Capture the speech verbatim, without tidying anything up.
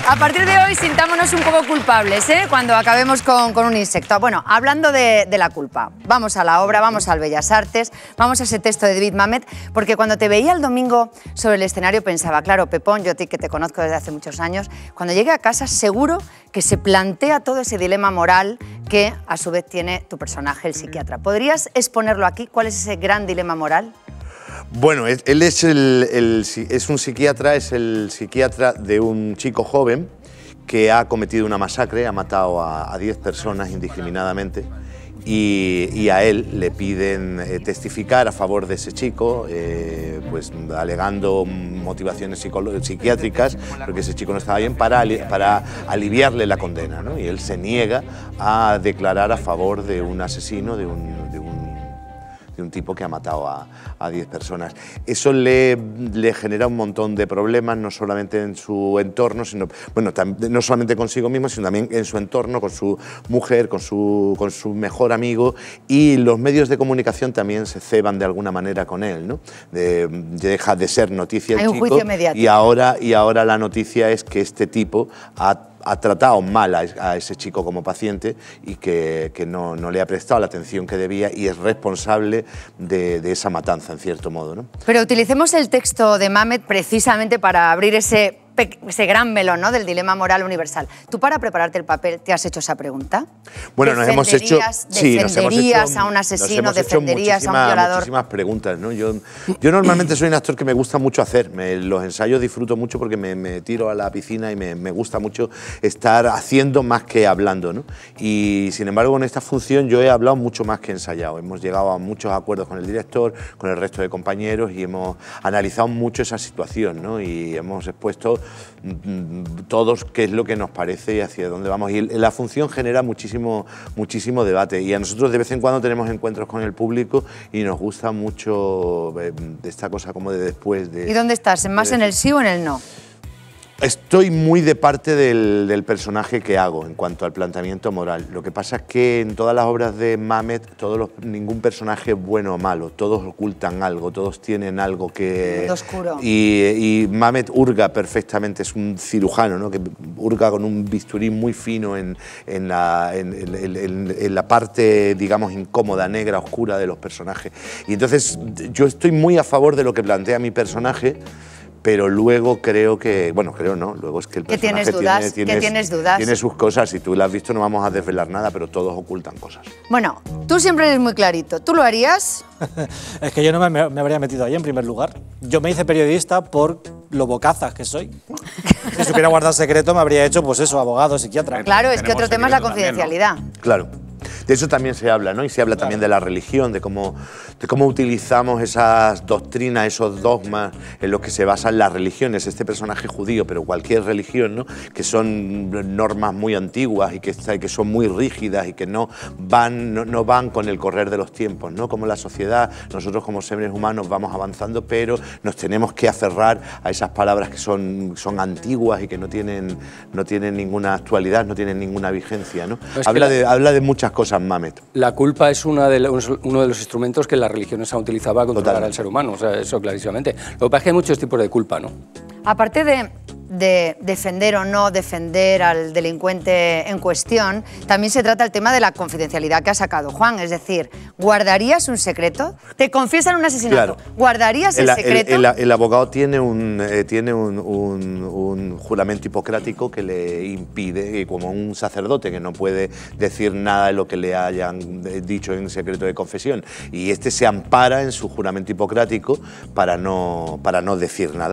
A partir de hoy sintámonos un poco culpables, ¿eh? Cuando acabemos con, con un insecto. Bueno, hablando de, de la culpa, vamos a la obra, vamos al Bellas Artes, vamos a ese texto de David Mamet, porque cuando te veía el domingo sobre el escenario pensaba, claro, Pepón, yo a ti que te conozco desde hace muchos años, cuando llegue a casa seguro que se plantea todo ese dilema moral que a su vez tiene tu personaje, el psiquiatra. ¿Podrías exponerlo aquí? ¿Cuál es ese gran dilema moral? Bueno, él es, el, el, es un psiquiatra, es el psiquiatra de un chico joven que ha cometido una masacre, ha matado a diez personas indiscriminadamente y, y a él le piden eh, testificar a favor de ese chico, eh, pues alegando motivaciones psiquiátricas, porque ese chico no estaba bien, para, para aliviarle la condena, ¿no? Y él se niega a declarar a favor de un asesino, de un, de un de un tipo que ha matado a diez personas. Eso le, le genera un montón de problemas, no solamente en su entorno, sino, bueno, no solamente consigo mismo, sino también en su entorno, con su mujer, con su, con su mejor amigo, y los medios de comunicación también se ceban de alguna manera con él, ¿no? De, deja de ser noticia el Hay un chico, juicio mediático. y ahora, y ahora la noticia es que este tipo ha ha tratado mal a, a ese chico como paciente y que, que no, no le ha prestado la atención que debía y es responsable de, de esa matanza, en cierto modo, ¿no? Pero utilicemos el texto de Mamet precisamente para abrir ese, ese gran melón, ¿no?, del dilema moral universal. ¿Tú para prepararte el papel te has hecho esa pregunta? Bueno, nos hemos hecho... Sí, nos hemos hecho, a un asesino, defenderías a un violador. Muchísimas preguntas, ¿no? Yo, yo normalmente soy un actor que me gusta mucho hacer. Me, los ensayos disfruto mucho porque me, me tiro a la piscina y me, me gusta mucho estar haciendo más que hablando, ¿no? Y sin embargo, en esta función yo he hablado mucho más que ensayado. Hemos llegado a muchos acuerdos con el director, con el resto de compañeros y hemos analizado mucho esa situación, ¿no? Y hemos expuesto todos qué es lo que nos parece y hacia dónde vamos. Y la función genera muchísimo, muchísimo debate. Y a nosotros de vez en cuando tenemos encuentros con el público y nos gusta mucho esta cosa como de después de... ¿Y dónde estás? ¿Más de... en el sí o en el no? Estoy muy de parte del, del personaje que hago en cuanto al planteamiento moral. Lo que pasa es que en todas las obras de Mamet, todos los, ningún personaje es bueno o malo, todos ocultan algo, todos tienen algo que... oscuro. Y, y Mamet hurga perfectamente, es un cirujano, ¿no?, que hurga con un bisturí muy fino en, en, la, en, en, en, en la parte, digamos, incómoda, negra, oscura de los personajes. Y entonces yo estoy muy a favor de lo que plantea mi personaje, pero luego creo que, bueno, creo no, luego es que el personaje ¿Que tienes dudas? Tiene, tienes, ¿Que tienes dudas? Tiene sus cosas y tú las has visto, no vamos a desvelar nada, pero todos ocultan cosas. Bueno, tú siempre eres muy clarito, ¿tú lo harías? Es que yo no me, me habría metido ahí en primer lugar. Yo me hice periodista por lo bocazas que soy. Si supiera guardar secreto me habría hecho, pues eso, abogado, psiquiatra. Claro, es que otro tema es la confidencialidad. También, ¿no? Claro. De eso también se habla, ¿no? Y se habla claro. también de la religión, de cómo, de cómo utilizamos esas doctrinas, esos dogmas en los que se basan las religiones. Este personaje judío, pero cualquier religión, ¿no?, que son normas muy antiguas y que, que son muy rígidas y que no van, no, no van con el correr de los tiempos, ¿no? Como la sociedad, nosotros como seres humanos vamos avanzando, pero nos tenemos que aferrar a esas palabras que son, son antiguas y que no tienen, no tienen ninguna actualidad, no tienen ninguna vigencia, ¿no? No, habla, la... de, habla de muchas cosas, Mamet. La culpa es una de los, uno de los instrumentos que las religiones han utilizado para controlar Total. al ser humano, o sea, eso clarísimamente. Lo que pasa es que hay muchos tipos de culpa, ¿no? Aparte de, de defender o no defender al delincuente en cuestión, también se trata el tema de la confidencialidad que ha sacado Juan, es decir, ¿guardarías un secreto? Te confiesan un asesinato, claro. ¿guardarías el, el secreto? El, el, el abogado tiene, un, eh, tiene un, un, un juramento hipocrático que le impide, como un sacerdote que no puede decir nada de lo que le hayan dicho en secreto de confesión, y este se ampara en su juramento hipocrático para no, para no decir nada.